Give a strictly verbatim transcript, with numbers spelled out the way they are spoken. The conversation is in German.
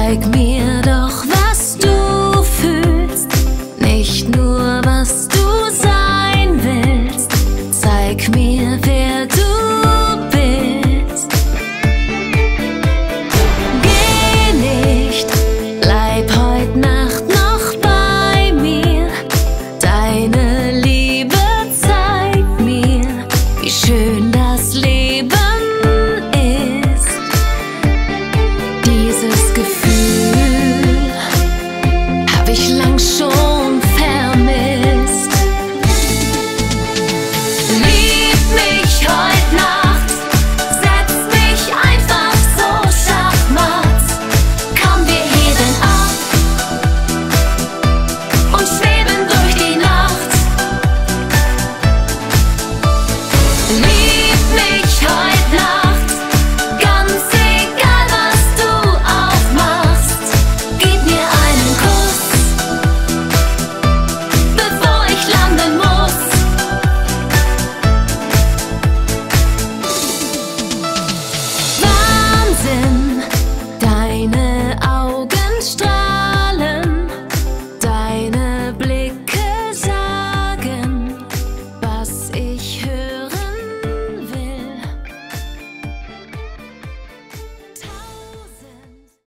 Zeig mir doch, was du fühlst, nicht nur, was du sein willst. Zeig mir, wer du bist. Geh nicht, bleib heut Nacht noch bei mir. Deine Liebe zeigt mir, wie schön das Leben ist. Dieses Gefühl hab ich lang schon vermisst. Lieb mich heut Nacht, setz mich einfach so schachmatt. Komm, wir heben ab und schweben durch die Nacht. Lieb